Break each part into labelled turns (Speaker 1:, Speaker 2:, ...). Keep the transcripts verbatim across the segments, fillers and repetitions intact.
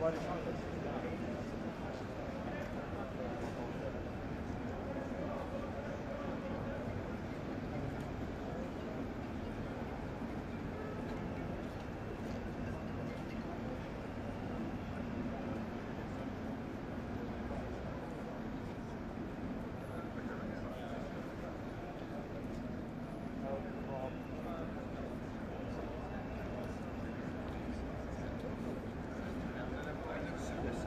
Speaker 1: Yes.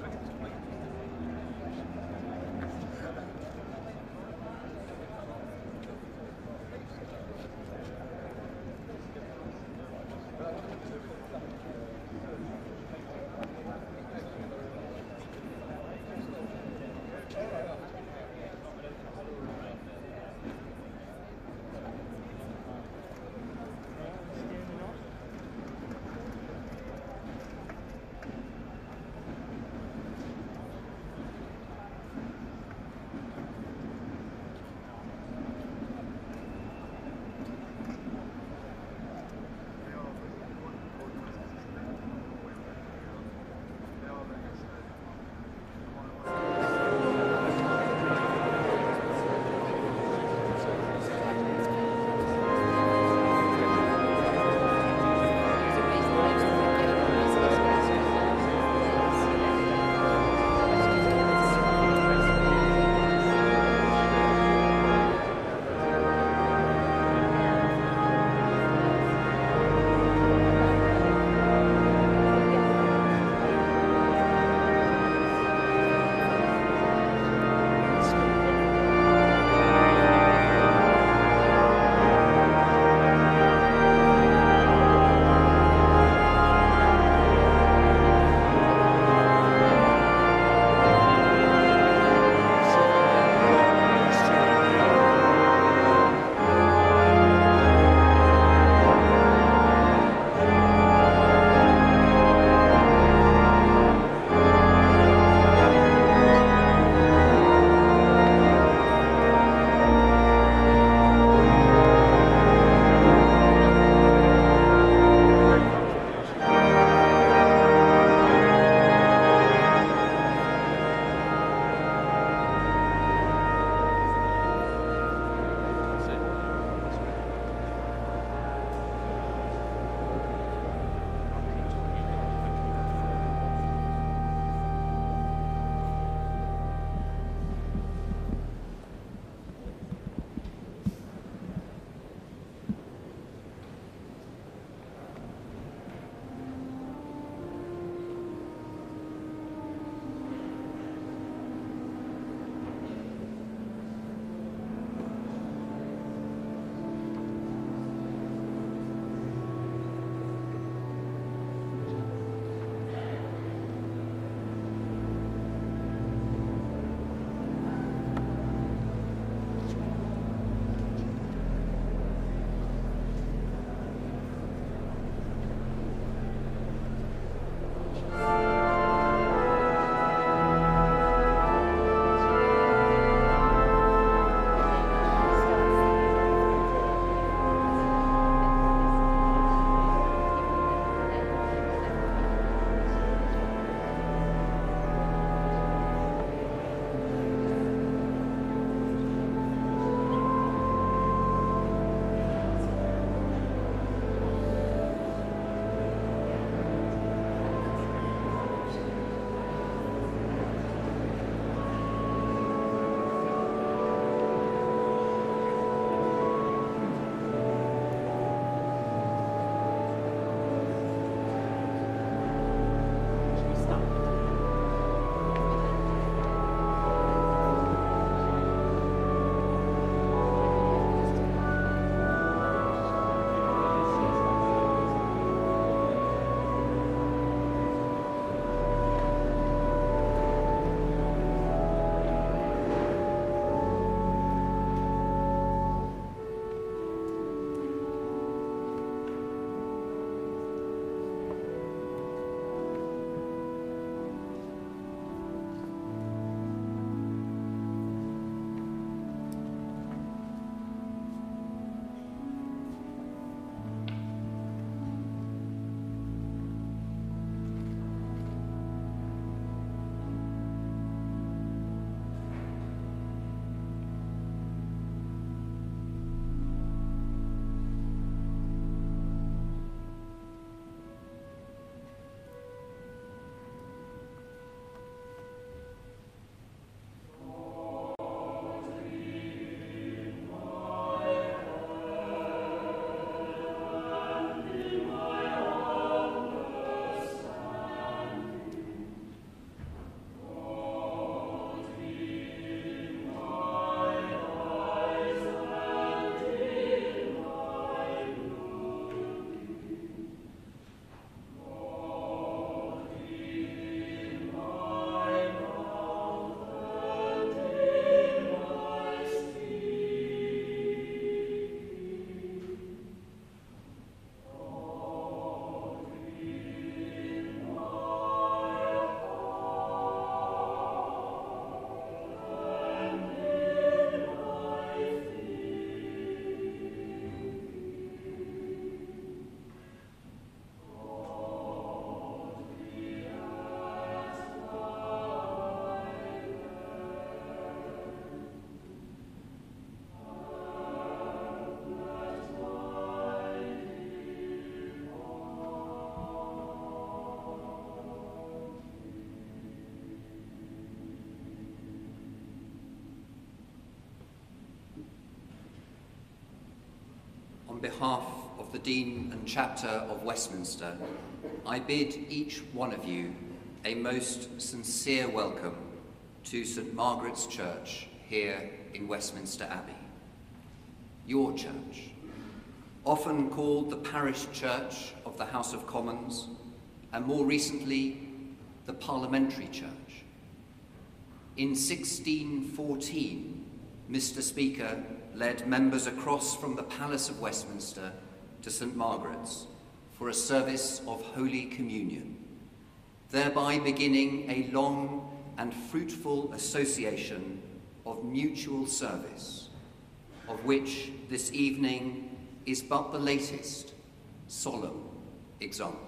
Speaker 1: on behalf of the Dean and Chapter of Westminster, I bid each one of you a most sincere welcome to Saint Margaret's Church here in Westminster Abbey. Your church, often called the parish church of the House of Commons, and more recently, the Parliamentary Church. In sixteen fourteen, Mister Speaker led members across from the Palace of Westminster to Saint Margaret's for a service of Holy Communion, thereby beginning a long and fruitful association of mutual service, of which this evening is but the latest solemn example.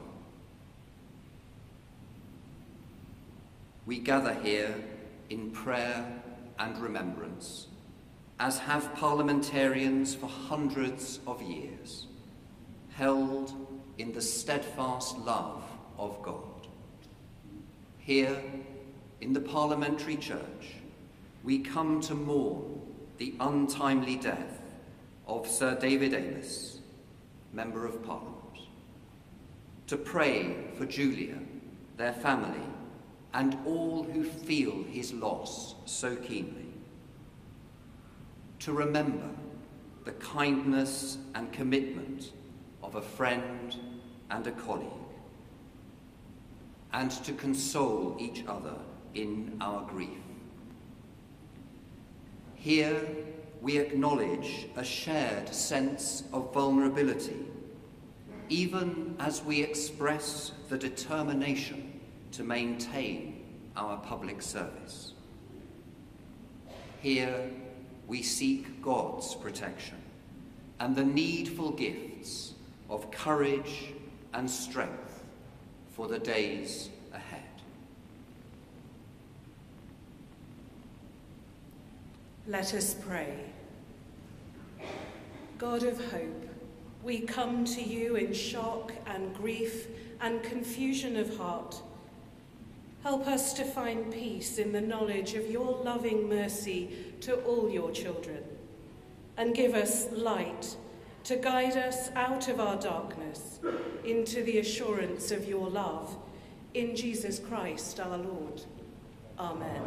Speaker 1: We gather here in prayer and remembrance, as have parliamentarians for hundreds of years, held in the steadfast love of God. Here, in the Parliamentary Church, we come to mourn the untimely death of Sir David Amess, Member of Parliament, to pray for Julia, their family, and all who feel his loss so keenly, to remember the kindness and commitment of a friend and a colleague, and to console each other in our grief. Here we acknowledge a shared sense of vulnerability, even as we express the determination to maintain our public service. Here we seek God's protection and the needful gifts of courage and strength for the days ahead.
Speaker 2: Let us pray. God of hope, we come to you in shock and grief and confusion of heart. Help us to find peace in the knowledge of your loving mercy to all your children, and give us light to guide us out of our darkness into the assurance of your love, in Jesus Christ our Lord. Amen.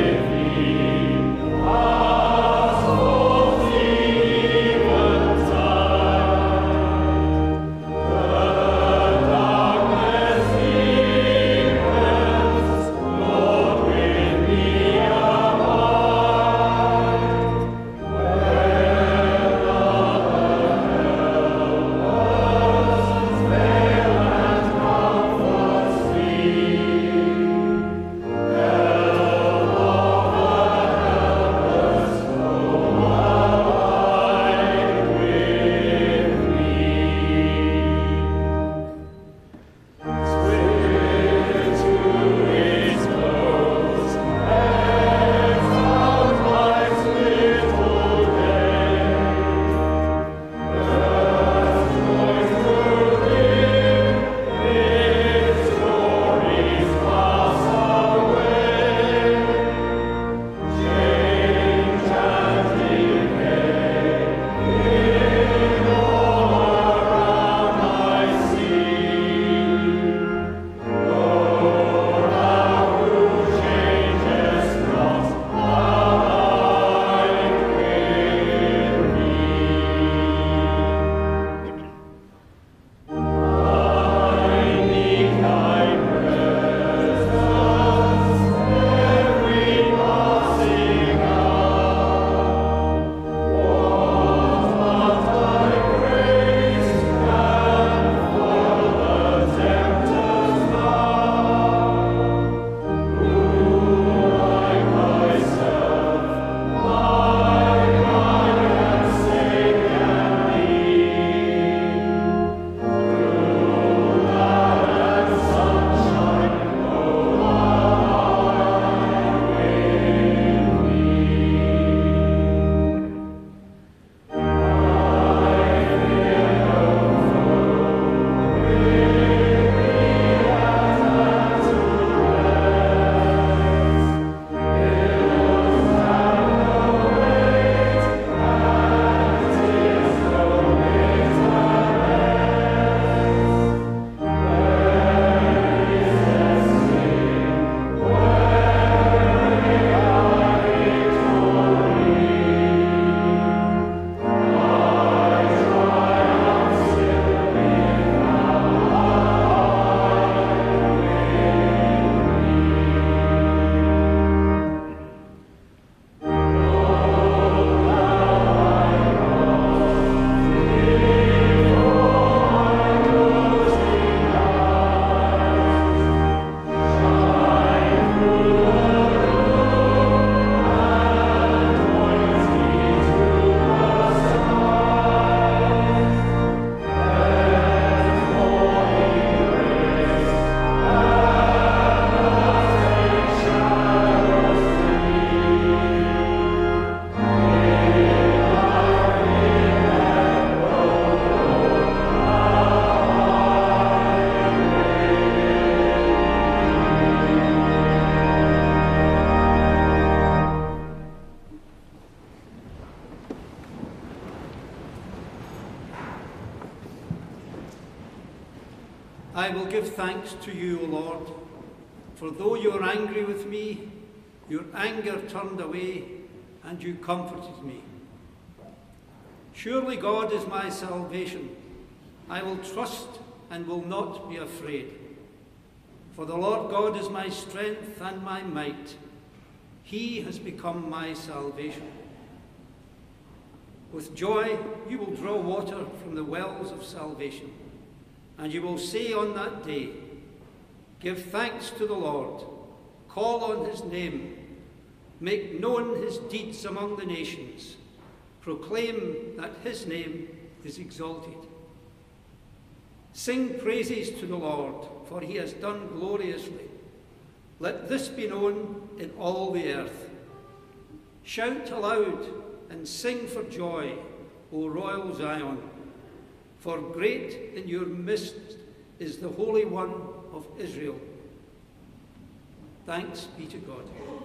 Speaker 3: Oh I will give thanks to you, O Lord, for though you were angry with me, your anger turned away, and you comforted me. Surely God is my salvation. I will trust and will not be afraid. For the Lord God is my strength and my might. He has become my salvation. With joy you will draw water from the wells of salvation, and you will say on that day, give thanks to the Lord, call on his name, make known his deeds among the nations, proclaim that his name is exalted. Sing praises to the Lord, for he has done gloriously. Let this be known in all the earth. Shout aloud and sing for joy, O royal Zion, for great in your midst is the Holy One of Israel. Thanks be to God.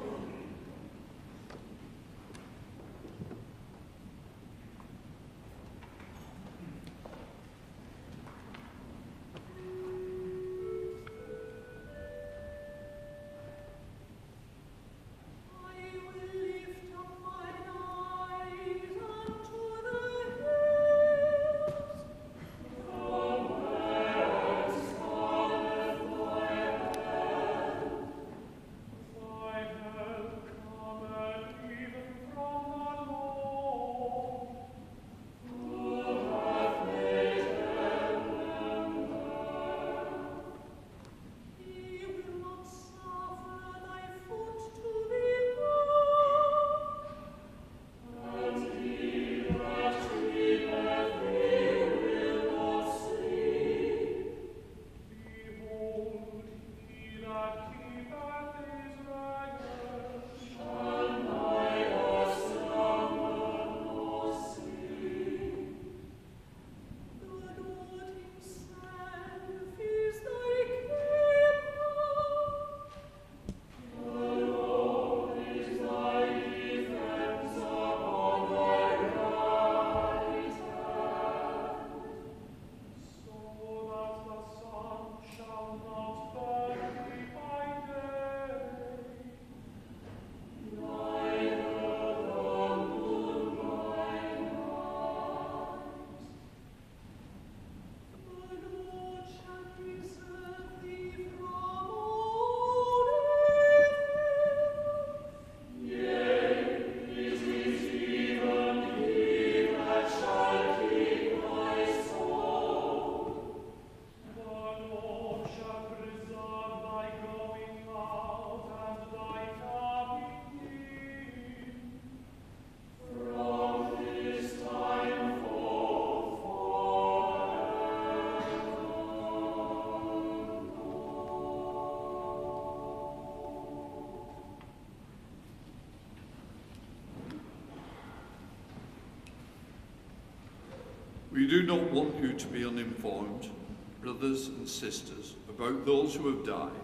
Speaker 4: We do not want you to be uninformed, brothers and sisters, about those who have died,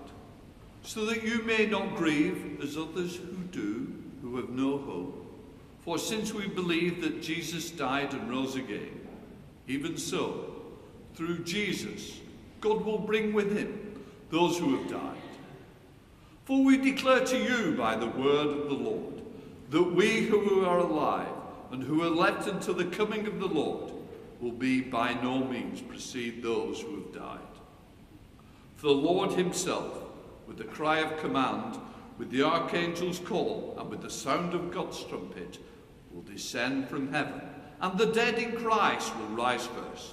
Speaker 4: so that you may not grieve as others who do, who have no hope. For since we believe that Jesus died and rose again, even so, through Jesus, God will bring with him those who have died. For we declare to you by the word of the Lord, that we who are alive and who are left until the coming of the Lord will be by no means precede those who have died. For the Lord himself, with the cry of command, with the archangel's call, and with the sound of God's trumpet, will descend from heaven, and the dead in Christ will rise first.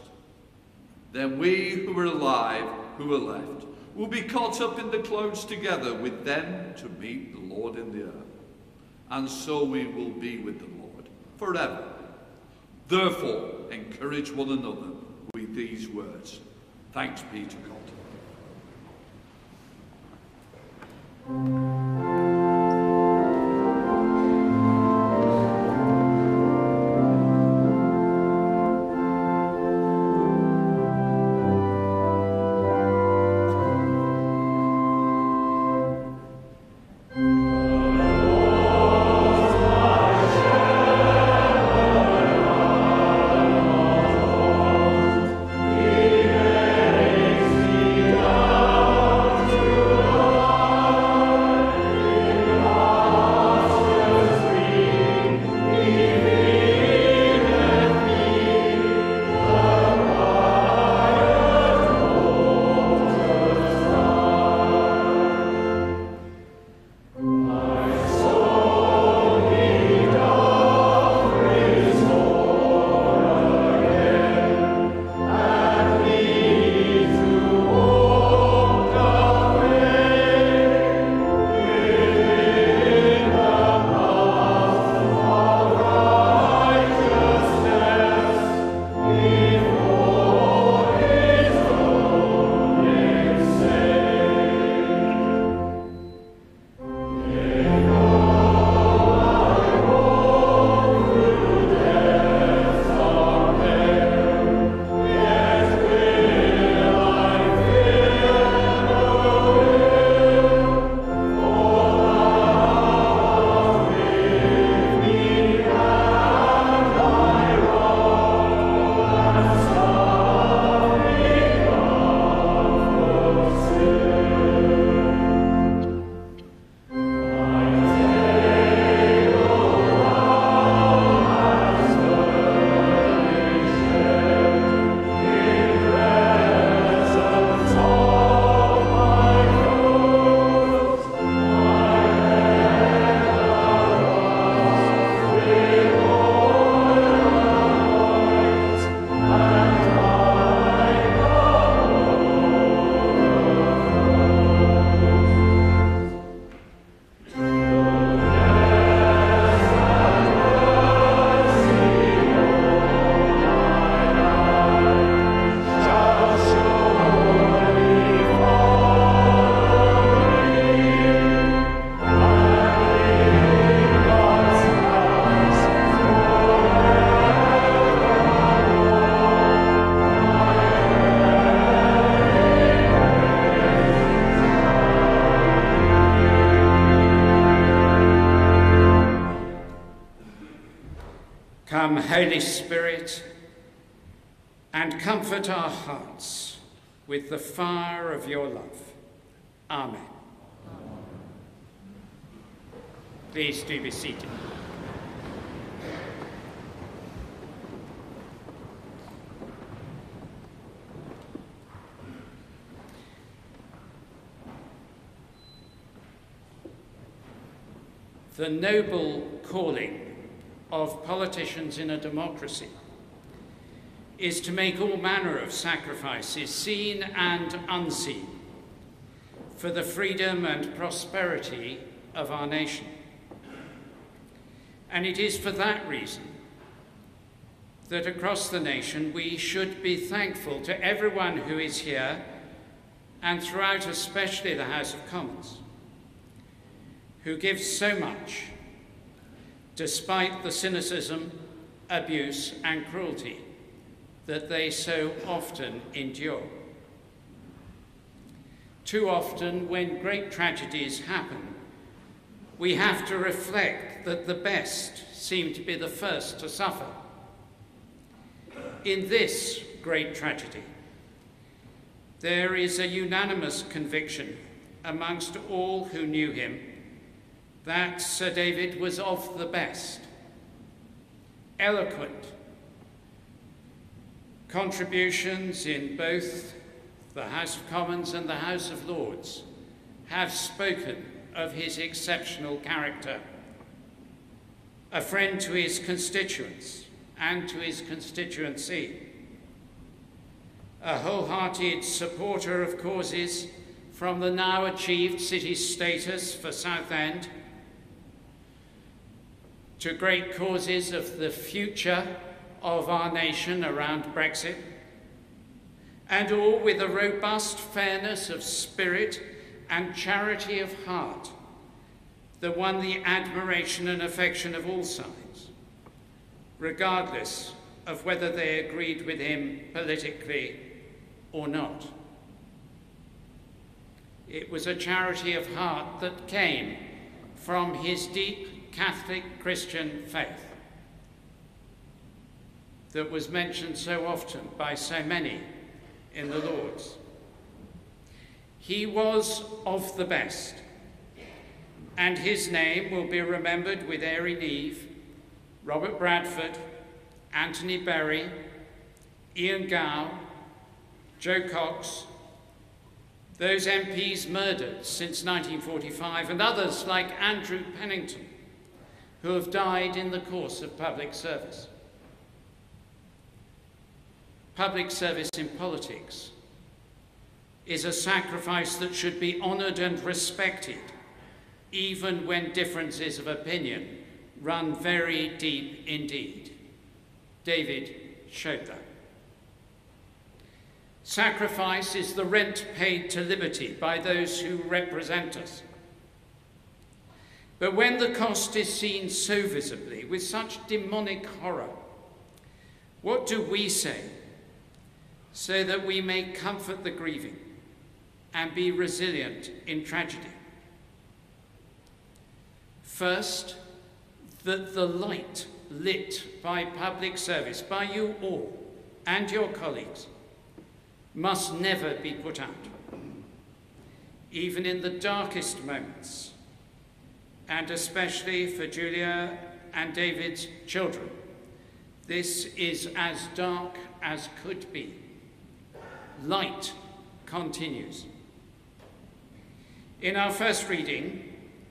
Speaker 4: Then we who are alive, who are left, will be caught up in the clouds together with them to meet the Lord in the air. And so we will be with the Lord forever. Therefore, encourage one another with these words. Thanks be to God.
Speaker 5: He Come, Holy Spirit, and comfort our hearts with the fire of your love. Amen. Please do be seated. The noble calling of politicians in a democracy is to make all manner of sacrifices, seen and unseen, for the freedom and prosperity of our nation. And it is for that reason that across the nation we should be thankful to everyone who is here, and throughout especially the House of Commons, who gives so much despite the cynicism, abuse and cruelty that they so often endure. Too often, when great tragedies happen, we have to reflect that the best seem to be the first to suffer. In this great tragedy, there is a unanimous conviction amongst all who knew him that Sir David was of the best, eloquent. Contributions in both the House of Commons and the House of Lords have spoken of his exceptional character, a friend to his constituents and to his constituency, a wholehearted supporter of causes from the now achieved city status for Southend to great causes of the future of our nation around Brexit, and all with a robust fairness of spirit and charity of heart that won the admiration and affection of all sides, regardless of whether they agreed with him politically or not. It was a charity of heart that came from his deep Catholic Christian faith that was mentioned so often by so many in the Lords. He was of the best, and his name will be remembered with Airy Neve, Robert Bradford, Anthony Berry, Ian Gow, Joe Cox, those M Ps murdered since nineteen forty-five, and others like Andrew Pennington, who have died in the course of public service. Public service in politics is a sacrifice that should be honoured and respected, even when differences of opinion run very deep indeed. David showed that. Sacrifice is the rent paid to liberty by those who represent us. But when the cost is seen so visibly, with such demonic horror, what do we say so that we may comfort the grieving and be resilient in tragedy? First, that the light lit by public service, by you all and your colleagues, must never be put out, even in the darkest moments, and especially for Julia and David's children. This is as dark as could be. Light continues. In our first reading,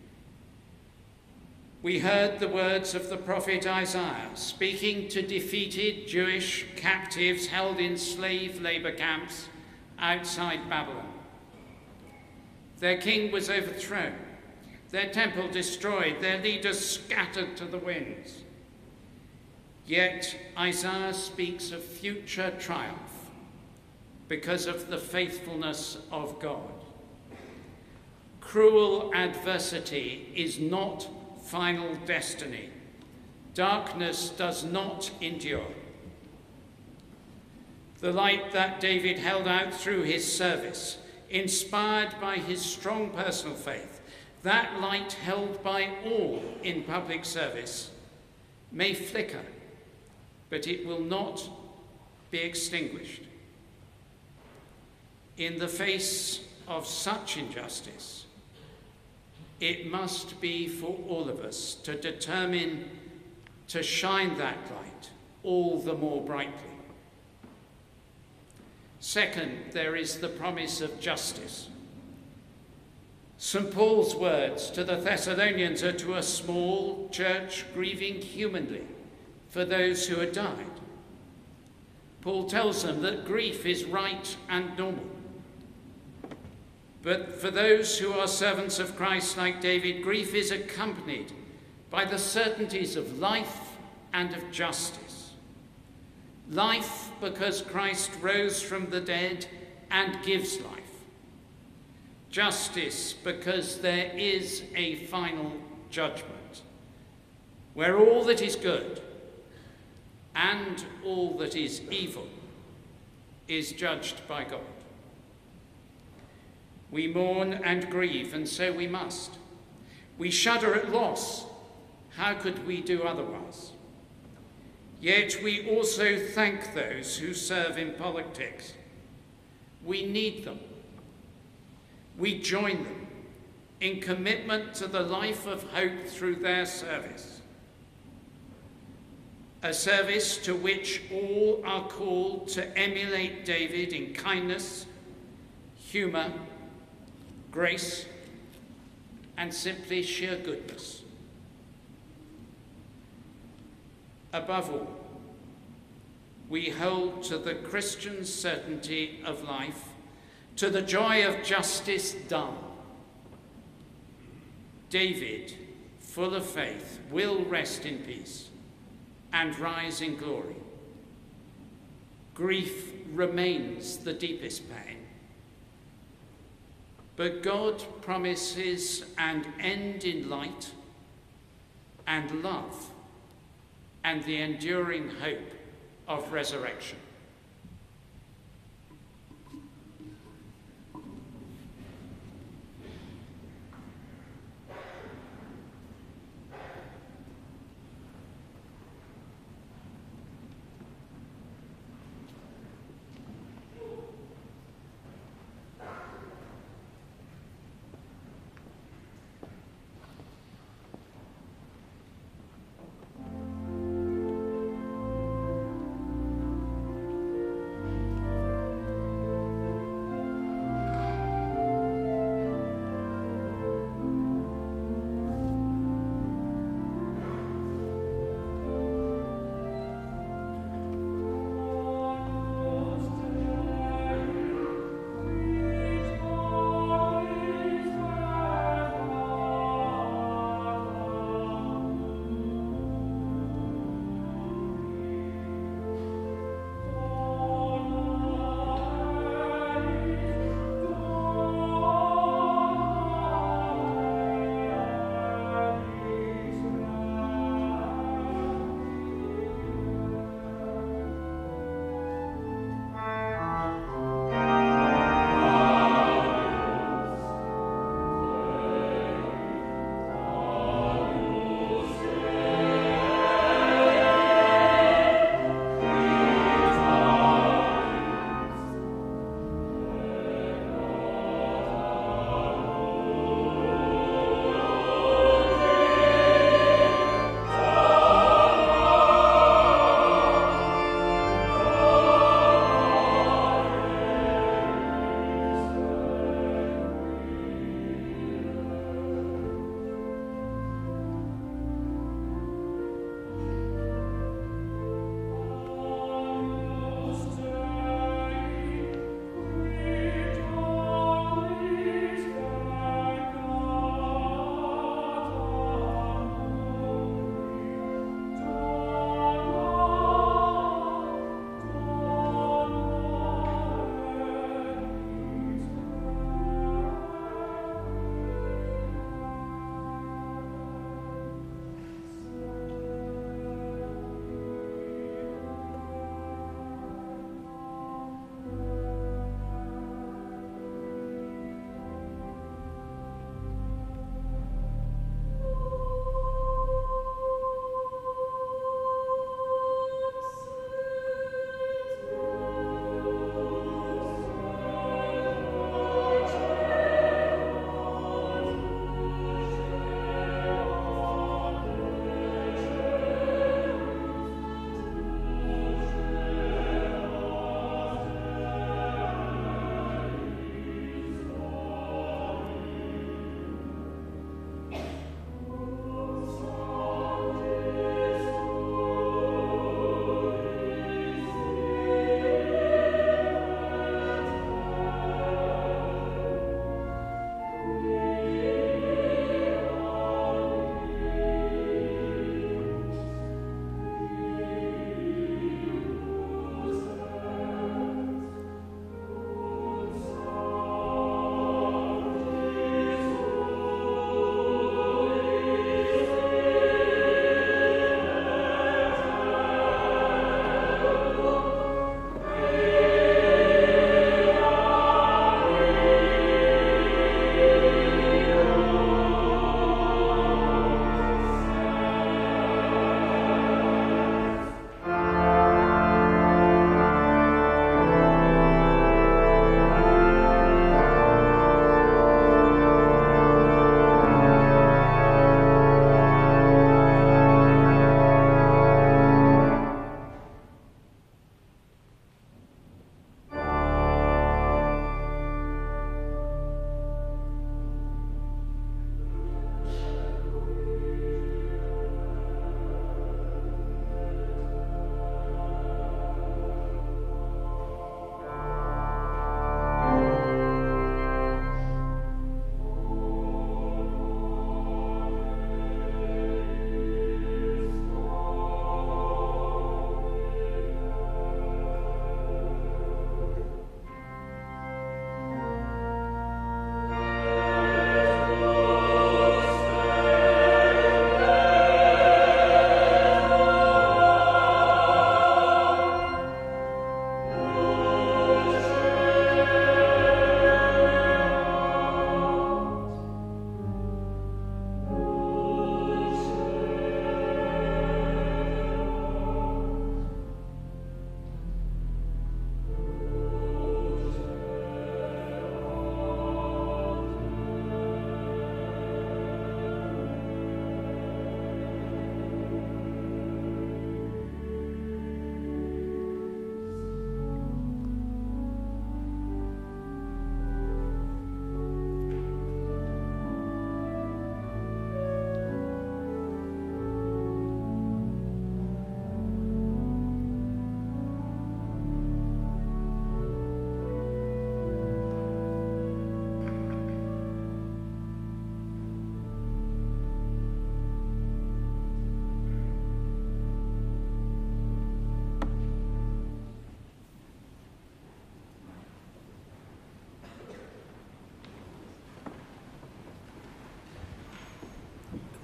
Speaker 5: we heard the words of the prophet Isaiah speaking to defeated Jewish captives held in slave labor camps outside Babylon. Their king was overthrown, their temple destroyed, their leaders scattered to the winds. Yet Isaiah speaks of future triumph because of the faithfulness of God. Cruel adversity is not final destiny. Darkness does not endure. The light that David held out through his service, inspired by his strong personal faith, that light held by all in public service, may flicker but it will not be extinguished. In the face of such injustice, it must be for all of us to determine to shine that light all the more brightly. Second, there is the promise of justice. Saint Paul's words to the Thessalonians are to a small church grieving humanly for those who had died. Paul tells them that grief is right and normal. But for those who are servants of Christ like David, grief is accompanied by the certainties of life and of justice. Life because Christ rose from the dead and gives life. Justice because there is a final judgment where all that is good and all that is evil is judged by God. We mourn and grieve, and so we must. We shudder at loss. How could we do otherwise? Yet we also thank those who serve in politics. We need them. We join them in commitment to the life of hope through their service. A service to which all are called to emulate David in kindness, humour, grace, and simply sheer goodness. Above all, we hold to the Christian certainty of life, to the joy of justice done. David, full of faith, will rest in peace and rise in glory. Grief remains the deepest pain, but God promises an end in light and love and the enduring hope of resurrection.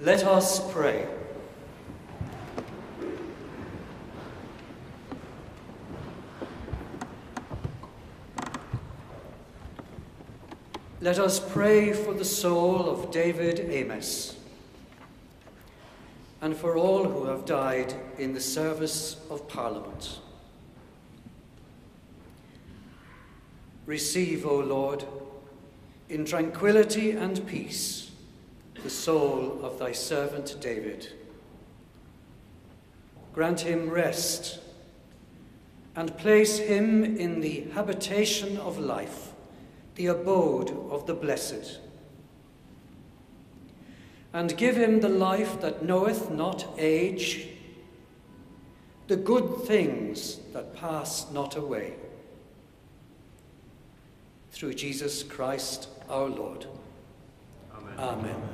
Speaker 6: Let us pray. Let us pray for the soul of David Amess and for all who have died in the service of Parliament. Receive, O Lord, in tranquility and peace, the soul of thy servant David. Grant him rest and place him in the habitation of life, the abode of the blessed. And give him the life that knoweth not age, the good things that pass not away. Through Jesus Christ our Lord. Amen. Amen.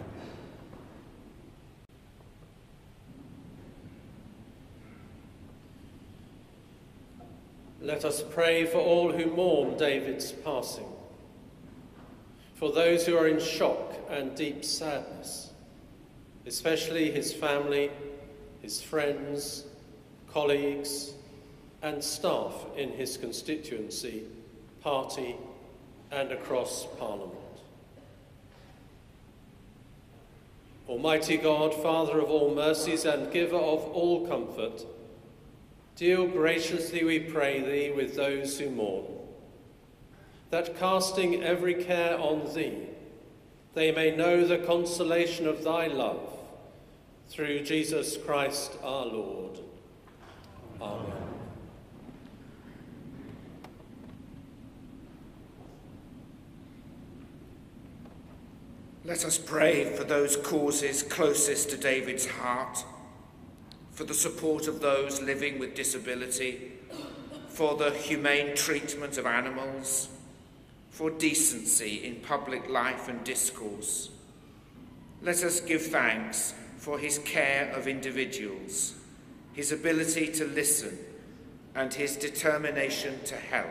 Speaker 7: Let us pray for all who mourn David's passing, for those who are in shock and deep sadness, especially his family, his friends, colleagues, and staff in his constituency, party, and across Parliament. Almighty God, Father of all mercies and giver of all comfort, deal graciously, we pray thee, with those who mourn, that casting every care on thee, they may know the consolation of thy love, through Jesus Christ our Lord. Amen.
Speaker 8: Let us pray for those causes closest to David's heart, for the support of those living with disability, for the humane treatment of animals, for decency in public life and discourse. Let us give thanks for his care of individuals, his ability to listen, and his determination to help.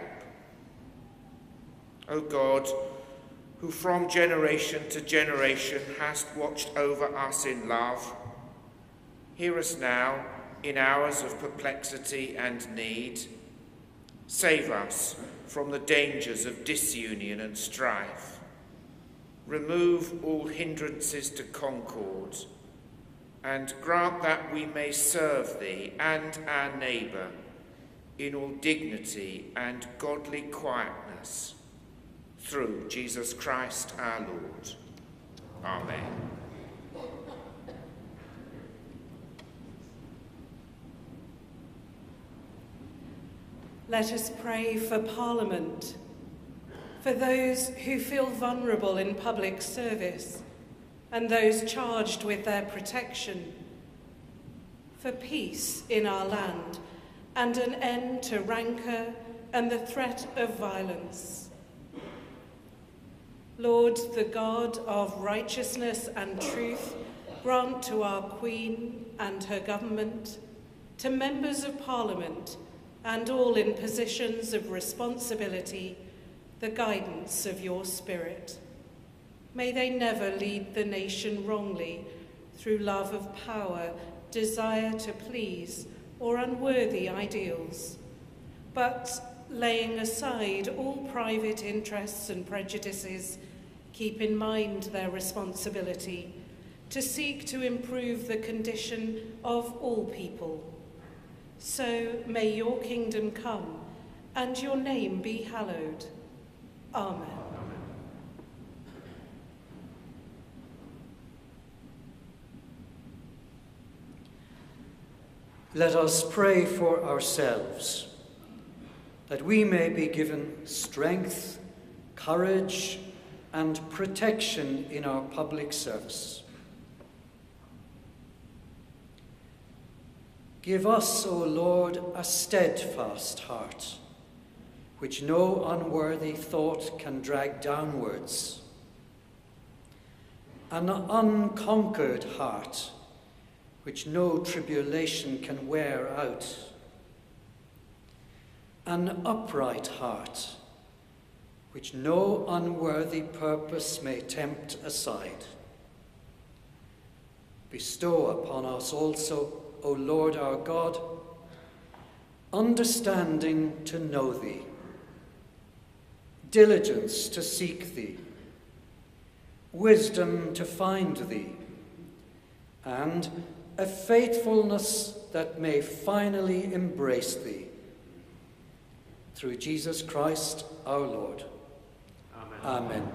Speaker 8: O God, who from generation to generation hast watched over us in love, hear us now in hours of perplexity and need. Save us from the dangers of disunion and strife. Remove all hindrances to concord, and grant that we may serve thee and our neighbour in all dignity and godly quietness. Through Jesus Christ our Lord. Amen.
Speaker 2: Let us pray for Parliament, for those who feel vulnerable in public service and those charged with their protection, for peace in our land and an end to rancour and the threat of violence. Lord, the God of righteousness and truth, grant to our Queen and her government, to members of Parliament and all in positions of responsibility, the guidance of your Spirit. May they never lead the nation wrongly through love of power, desire to please, or unworthy ideals, but laying aside all private interests and prejudices, keep in mind their responsibility to seek to improve the condition of all people. So may your kingdom come and your name be hallowed. Amen.
Speaker 6: Let us pray for ourselves, that we may be given strength, courage, and protection in our public service. Give us, O Lord, a steadfast heart, which no unworthy thought can drag downwards, an unconquered heart, which no tribulation can wear out, an upright heart, which no unworthy purpose may tempt aside, Bestow upon us also, O Lord our God, understanding to know thee, diligence to seek thee, wisdom to find thee, and a faithfulness that may finally embrace thee. Through Jesus Christ our Lord.
Speaker 9: Amen.
Speaker 6: Amen.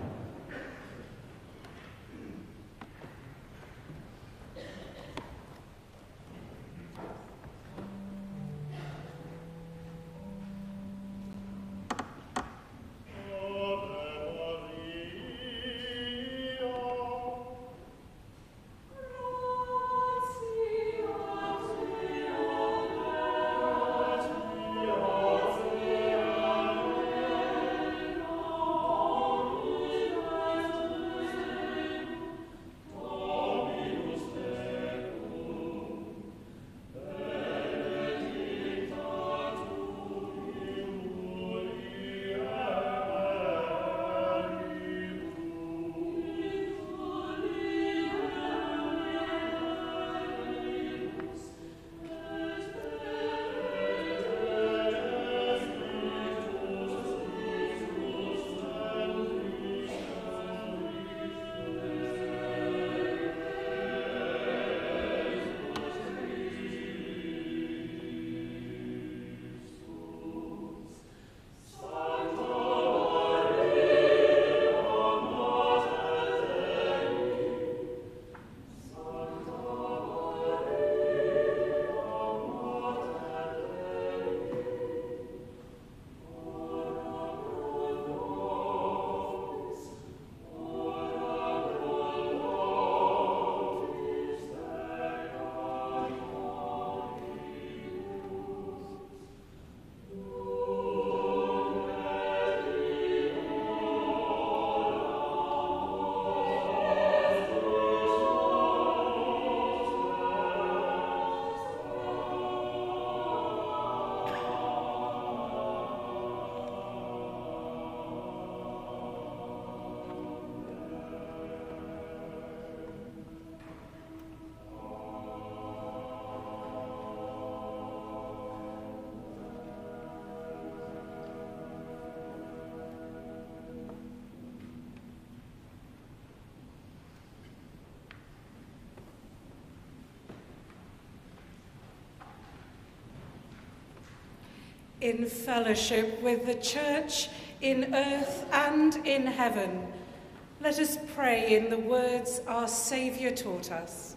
Speaker 2: In fellowship with the Church in earth and in heaven, let us pray in the words our Saviour taught us.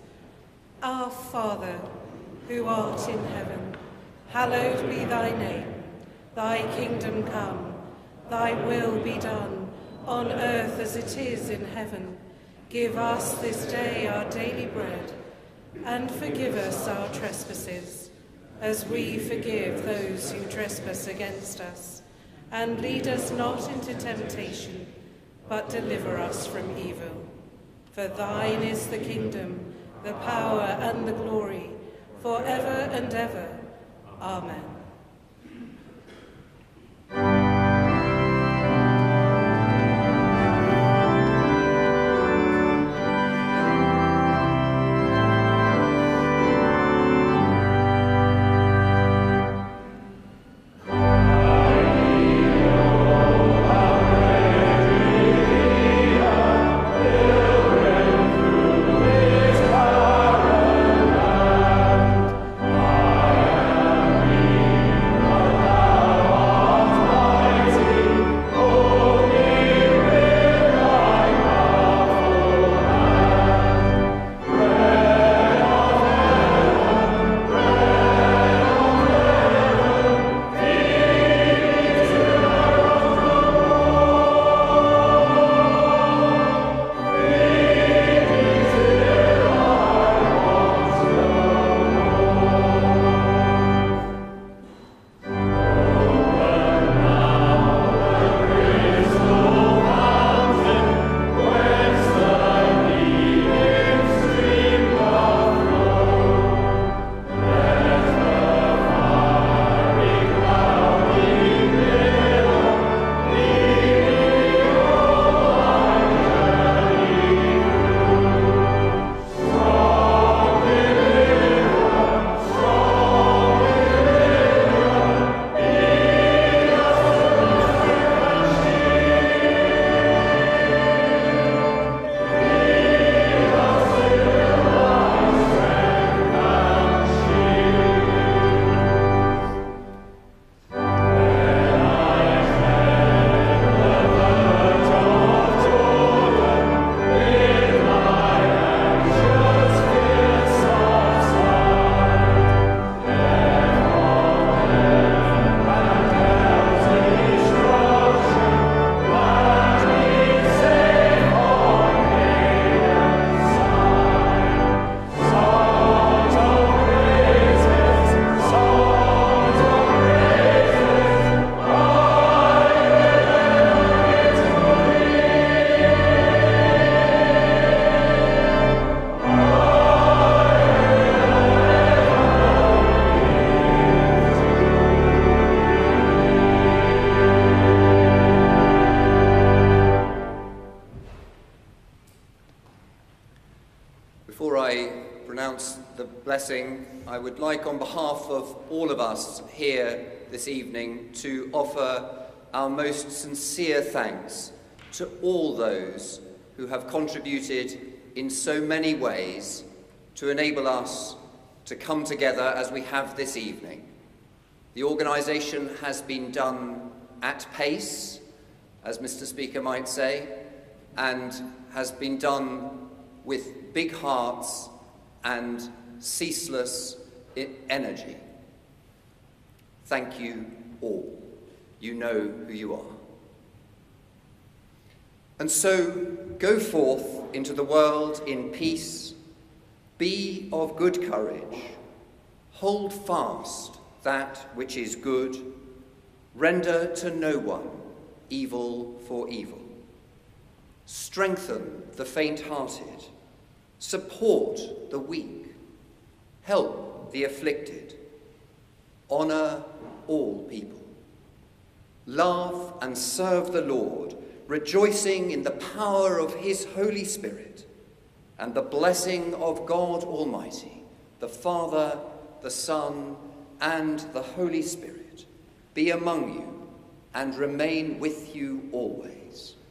Speaker 2: Our Father, who art in heaven, hallowed be thy name. Thy kingdom come, thy will be done, on earth as it is in heaven. Give us this day our daily bread, and forgive us our trespasses, as we forgive those who trespass against us. And lead us not into temptation, but deliver us from evil. For thine is the kingdom, the power and the glory, forever and ever. Amen.
Speaker 10: Amen.
Speaker 1: blessing, I would like on behalf of all of us here this evening to offer our most sincere thanks to all those who have contributed in so many ways to enable us to come together as we have this evening. The organisation has been done at pace, as Mister Speaker might say, and has been done with big hearts and ceaseless energy. Thank you all. You know who you are. And so go forth into the world in peace, be of good courage, hold fast that which is good, render to no one evil for evil. Strengthen the faint-hearted, support the weak, help the afflicted, honour all people. Love and serve the Lord, rejoicing in the power of his Holy Spirit and the blessing of God Almighty, the Father, the Son, and the Holy Spirit, be among you and remain with you always.